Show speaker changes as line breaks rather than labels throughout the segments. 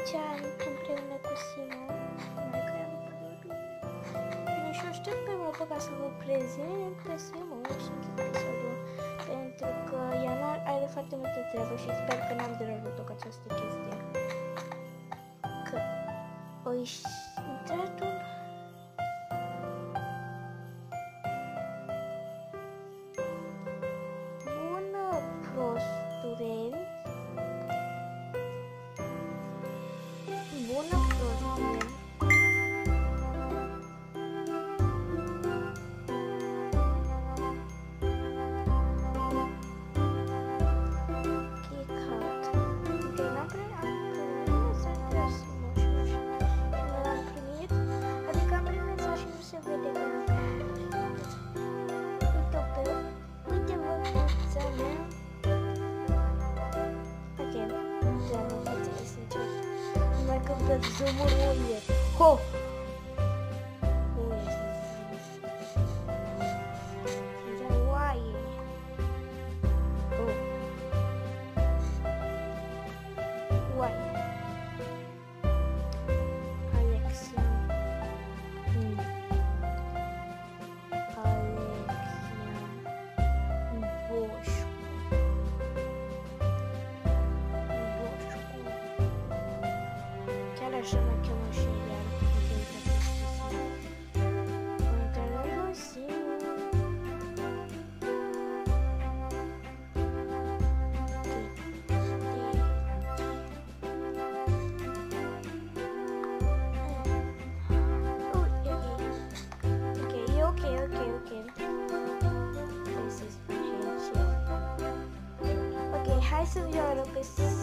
10 ani împreună cu Simon. Mai că am părut bine. Bine, și aștept pe urmă ca să vă prezint pe Simon și închid episodul. Pentru că Iana are foarte multă treabă și sper că n-am derărit-o cu această chestie. Că o intrat un... Bună, prostureni! Bună, prostureni! Ho! Așa mă cheamă și iar ok, hai să vi arăt pe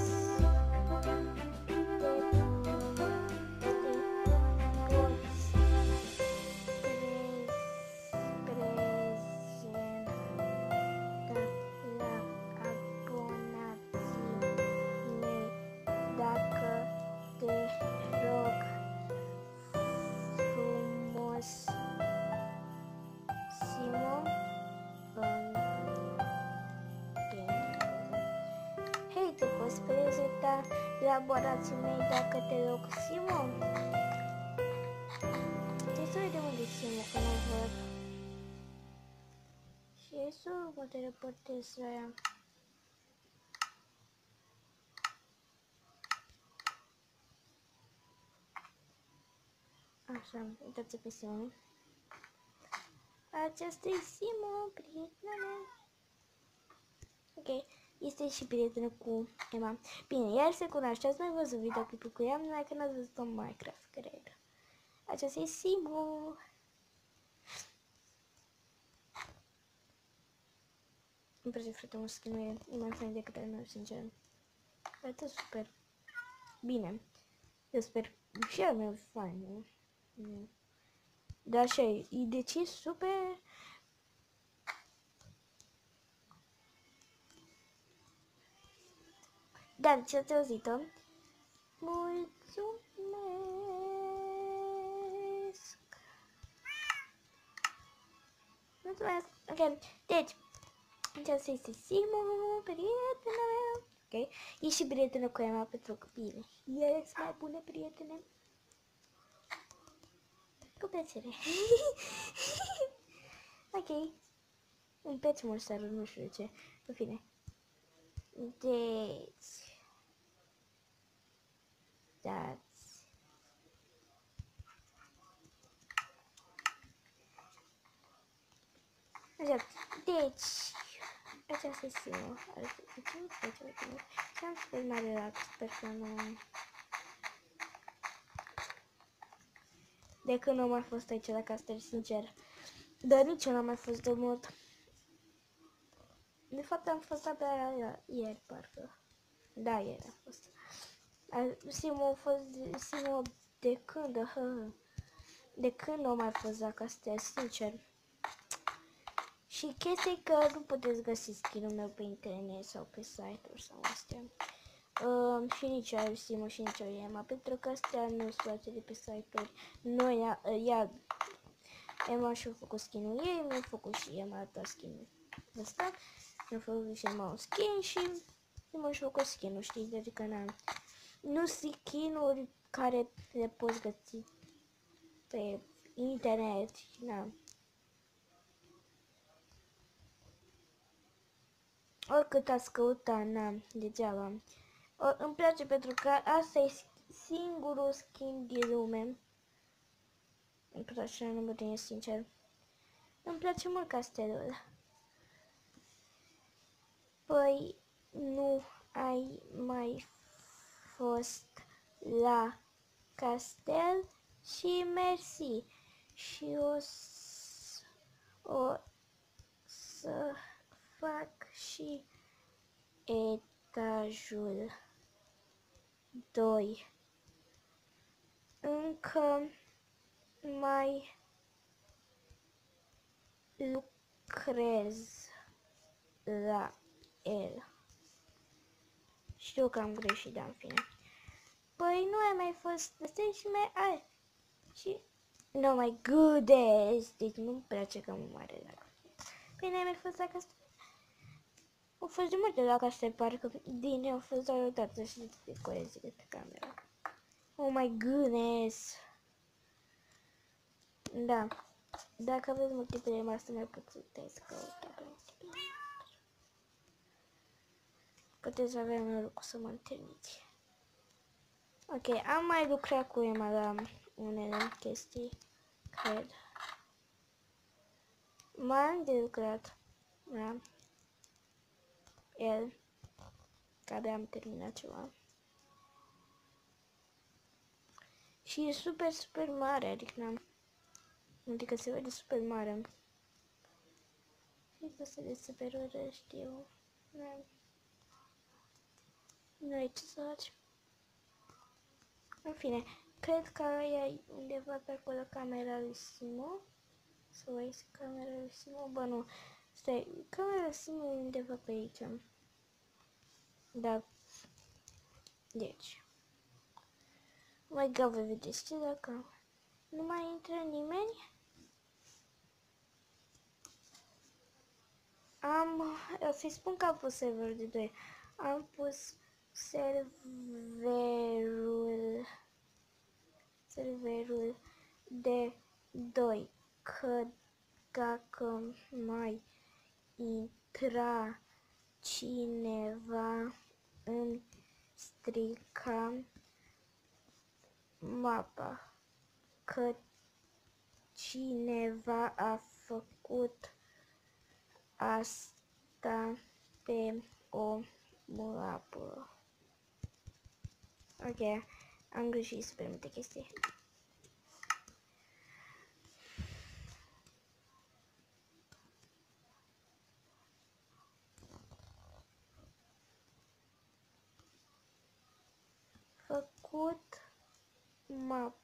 prezenta laborații mei dacă te rog, Simon. Trebuie să vedem unde Simon, că nu văd. Și să mă teleportez la ea. Așa, uitați pe Simon. Aceasta e Simon, prietena mea. Ok. Este și prietenă cu Emma. Bine, iar se cunoaște. Ați mai văzut videoclipul cu ea, numai că n-ați văzut-o în Minecraft, cred. Aceasta e Simon. Îmi place foarte mult skin-ul, e mai fain decât al meu, sincer. Arată super. Bine. Eu sper și al meu e fain, nu? Dar așa e, deci e super... Da, ce ați auzit-o? Mulțumesc! Mulțumesc! Ok, deci, aceasta este Simon, prietena mea. Ok, e și prietenă cu Emma pentru că bine. Ele sunt mai bune prietene. Cu plăcere. Ok. Îmi place mult sarul, nu știu de ce. În fine. Deci... Dați. Așa, deci, aceasta este Simon. Și am super mare relax, sper că nu... De când nu am mai fost aici la castel, sincer. Dar nici eu n-am mai fost de mult. De fapt am fost abia ieri, parcă. Da, ieri a fost. Simon a fost Simon de când? De când nu am mai fost la castel, sincer. Și chestia e că nu puteți găsi skin-ul meu pe internet sau pe site-uri sau astea. Și nici eu Simon și nici eu Emma, pentru că astea nu sunt luate de pe site-uri. Noi, ea, Emma și-a făcut skin-ul ei, mi-a făcut și Emma tot skin-ul ăsta. Mi-a făcut și Emma un skin și Simon și-a făcut skin-ul, știți, adică n-am. nu skin-uri care le poți găsi pe internet și na. Oricât ați căuta, na, degeaba. Îmi place pentru că asta e singurul skin din lume. Îmi place numărul, sincer. Îmi place mult castelul. Păi, nu ai mai fost la castel și mersi. Și o să fac și etajul 2. Încă mai lucrez la el. Știu că am greșit, dar în fine. Păi nu ai mai fost ăsta și mai... Și... No my goodness! Deci nu-mi place că mă mare dacă... Păi n-ai mai fost la castel? Au fost de multe la castel, parcă din au fost doar o dată și decoreze de pe camera. Oh my goodness! Da. Dacă aveți multiple master, mai puteți căuta pe multiple. Puteți avea noroc să mă întâlniți. Ok, am mai lucrat cu Emma la unele chestii, cred. M-am de lucrat la el, că abia am terminat ceva. Și e super, super mare, adică se vede super mare. Și că se vede super ură, știu. Nu ai ce să faci. În fine, cred că e undeva pe acolo camera lui Simo. Să vezi camera lui Simo? Bă, nu. Stai, camera lui Simo e undeva pe aici. Da. Deci. Mai God, voi vedeți ce dacă nu mai intră nimeni? O să-i spun că am pus server de 2. Am pus serverul de 2. Că dacă mai intra cineva în strica mapa, că cineva a făcut asta pe o mapă. Ok, am greșit super multe chestii. Făcut map.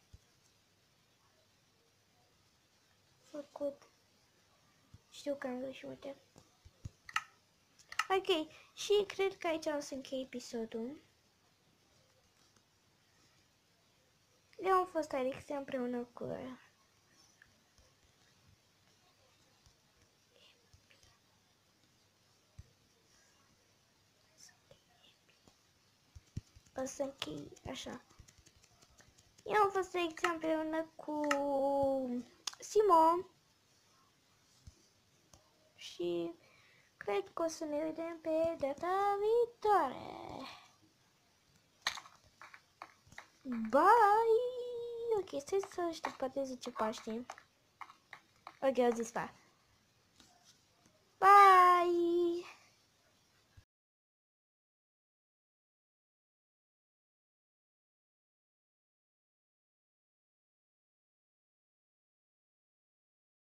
Făcut. Știu că am greșit multe. Ok, și cred că aici o să închei episodul. Eu am fost Alexia împreună cu o să închei așa. Eu am fost Alexia împreună cu Simon și cred că o să ne vedem pe data viitoare. Bye! Ok, stai să știu, poate zice Paște. Ok, au zis pa. Bye!